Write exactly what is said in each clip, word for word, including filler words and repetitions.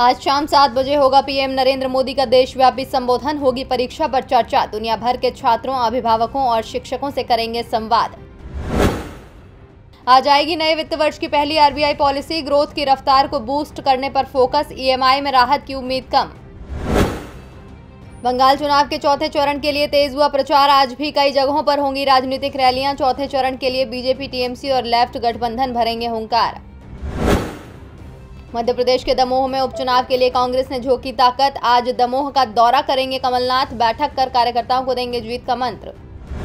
आज शाम सात बजे होगा पीएम नरेंद्र मोदी का देशव्यापी संबोधन, होगी परीक्षा पर चर्चा। दुनिया भर के छात्रों, अभिभावकों और शिक्षकों से करेंगे संवाद। आज आएगी नए वित्त वर्ष की पहली आरबीआई पॉलिसी, ग्रोथ की रफ्तार को बूस्ट करने पर फोकस, ईएमआई में राहत की उम्मीद कम। बंगाल चुनाव के चौथे चरण के लिए तेज हुआ प्रचार, आज भी कई जगहों पर होंगी राजनीतिक रैलियां। चौथे चरण के लिए बीजेपी, टीएमसी और लेफ्ट गठबंधन भरेंगे हुंकार। मध्य प्रदेश के दमोह में उपचुनाव के लिए कांग्रेस ने झोंकी ताकत, आज दमोह का दौरा करेंगे कमलनाथ, बैठक कर कार्यकर्ताओं को देंगे जीत का मंत्र।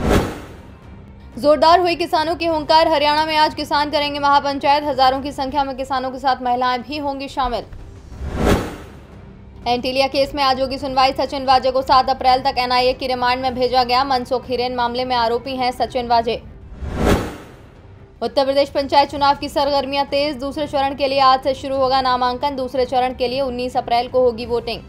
जोरदार हुई किसानों की हुंकार, हरियाणा में आज किसान करेंगे महापंचायत, हजारों की संख्या में किसानों के साथ महिलाएं भी होंगी शामिल। एंटीलिया केस में आज होगी सुनवाई, सचिन वाजे को सात अप्रैल तक एनआईए की रिमांड में भेजा गया। मनसुख हिरेन मामले में आरोपी हैं सचिन वाजे। उत्तर प्रदेश पंचायत चुनाव की सरगर्मियां तेज, दूसरे चरण के लिए आज से शुरू होगा नामांकन, दूसरे चरण के लिए उन्नीस अप्रैल को होगी वोटिंग।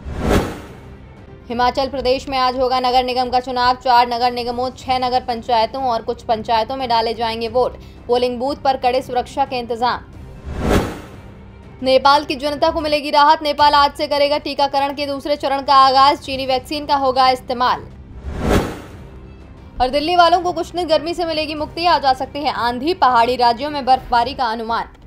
हिमाचल प्रदेश में आज होगा नगर निगम का चुनाव, चार नगर निगमों, छह नगर पंचायतों और कुछ पंचायतों में डाले जाएंगे वोट, पोलिंग बूथ पर कड़े सुरक्षा के इंतजाम। नेपाल की जनता को मिलेगी राहत, नेपाल आज से करेगा टीकाकरण के दूसरे चरण का आगाज, चीनी वैक्सीन का होगा इस्तेमाल। और दिल्ली वालों को कुछ दिन गर्मी से मिलेगी मुक्ति, आ जा सकती है आंधी, पहाड़ी राज्यों में बर्फबारी का अनुमान।